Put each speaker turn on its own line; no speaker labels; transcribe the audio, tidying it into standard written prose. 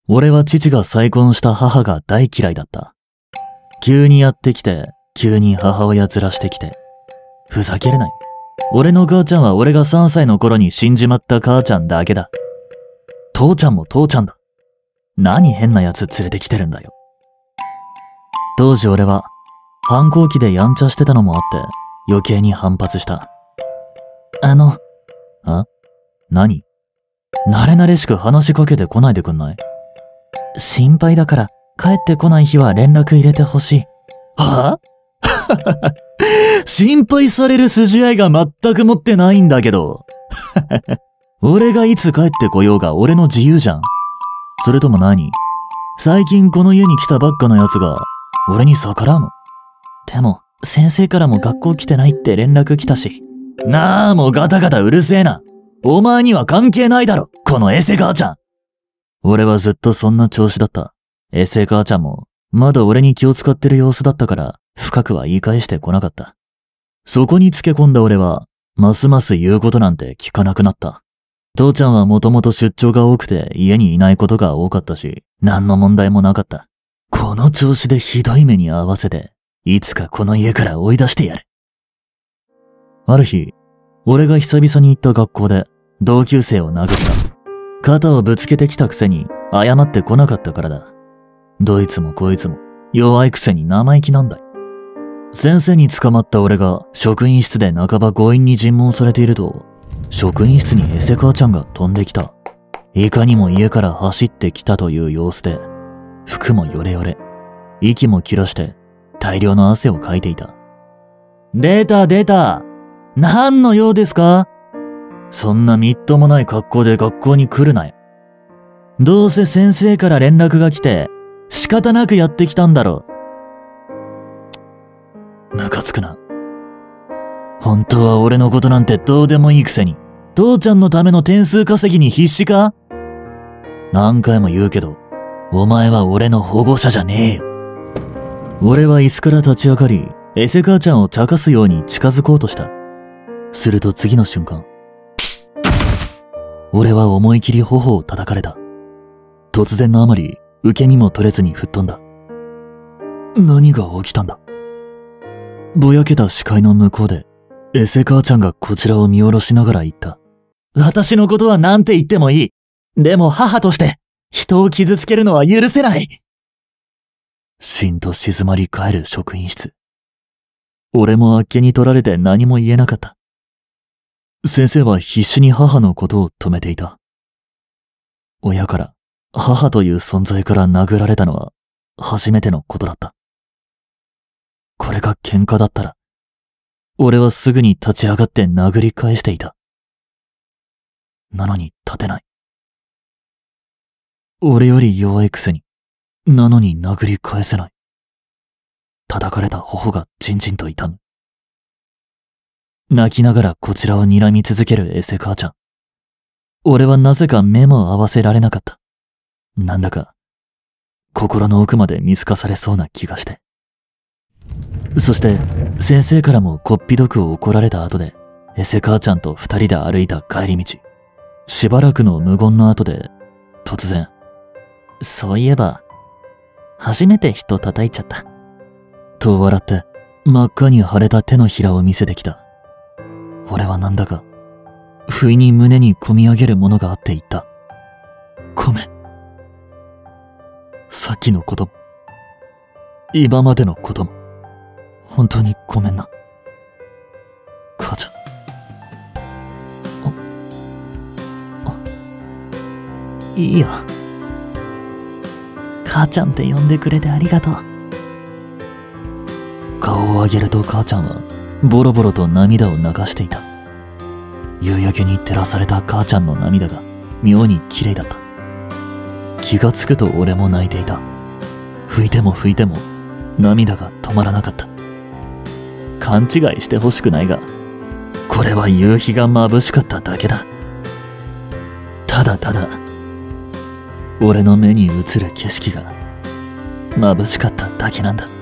俺は父が再婚した母が大嫌いだった。急にやってきて、急に母親ずらしてきて。ふざけれない。俺の母ちゃんは俺が3歳の頃に死んじまった母ちゃんだけだ。父ちゃんも父ちゃんだ。何変なやつ連れてきてるんだよ。当時俺は反抗期でやんちゃしてたのもあって余計に反発した。何？慣れ慣れしく話しかけてこないでくんない？心配だから帰ってこない日は連絡入れてほしい。はぁ心配される筋合いが全く持ってないんだけど。俺がいつ帰ってこようが俺の自由じゃん。それとも何？最近この家に来たばっかのやつが俺に逆らうの？でも先生からも学校来てないって連絡来たし。なあ、もうガタガタうるせえな。お前には関係ないだろ、このエセ母ちゃん。俺はずっとそんな調子だった。エセ母ちゃんもまだ俺に気を使ってる様子だったから深くは言い返してこなかった。そこにつけ込んだ俺はますます言うことなんて聞かなくなった。父ちゃんはもともと出張が多くて家にいないことが多かったし、何の問題もなかった。この調子でひどい目に遭わせて、いつかこの家から追い出してやる。ある日、俺が久々に行った学校で同級生を殴った。肩をぶつけてきたくせに謝ってこなかったからだ。どいつもこいつも弱いくせに生意気なんだよ。先生に捕まった俺が職員室で半ば強引に尋問されていると、職員室にエセ母ちゃんが飛んできた。いかにも家から走ってきたという様子で、服もヨレヨレ、息も切らして大量の汗をかいていた。出た出た。何の用ですか？そんなみっともない格好で学校に来るなよ。どうせ先生から連絡が来て仕方なくやってきたんだろう。ムカつくな。本当は俺のことなんてどうでもいいくせに、父ちゃんのための点数稼ぎに必死か？何回も言うけど、お前は俺の保護者じゃねえよ。俺は椅子から立ち上がり、エセ母ちゃんを茶化すように近づこうとした。すると次の瞬間、俺は思い切り頬を叩かれた。突然のあまり、受け身も取れずに吹っ飛んだ。何が起きたんだ？ぼやけた視界の向こうで、エセ母ちゃんがこちらを見下ろしながら言った。私のことは何て言ってもいい。でも母として、人を傷つけるのは許せない。しんと静まり返る職員室。俺もあっけに取られて何も言えなかった。先生は必死に母のことを止めていた。親から、母という存在から殴られたのは初めてのことだった。これが喧嘩だったら、俺はすぐに立ち上がって殴り返していた。なのに立てない。俺より弱いくせに、なのに殴り返せない。叩かれた頬がじんじんと痛む。泣きながらこちらを睨み続けるエセ母ちゃん。俺はなぜか目も合わせられなかった。なんだか、心の奥まで見透かされそうな気がして。そして、先生からもこっぴどく怒られた後で、エセ母ちゃんと二人で歩いた帰り道。しばらくの無言の後で、突然、そういえば、初めて人叩いちゃった。と笑って、真っ赤に腫れた手のひらを見せてきた。俺はなんだか、不意に胸に込み上げるものがあって言った。ごめん。さっきのことも、今までのことも、本当にごめんな。母ちゃん。いいよ。母ちゃんって呼んでくれてありがとう。顔を上げると母ちゃんは、ボロボロと涙を流していた。夕焼けに照らされた母ちゃんの涙が妙に綺麗だった。気がつくと俺も泣いていた。拭いても拭いても涙が止まらなかった。勘違いしてほしくないが、これは夕日が眩しかっただけだ。ただただ、俺の目に映る景色が眩しかっただけなんだ。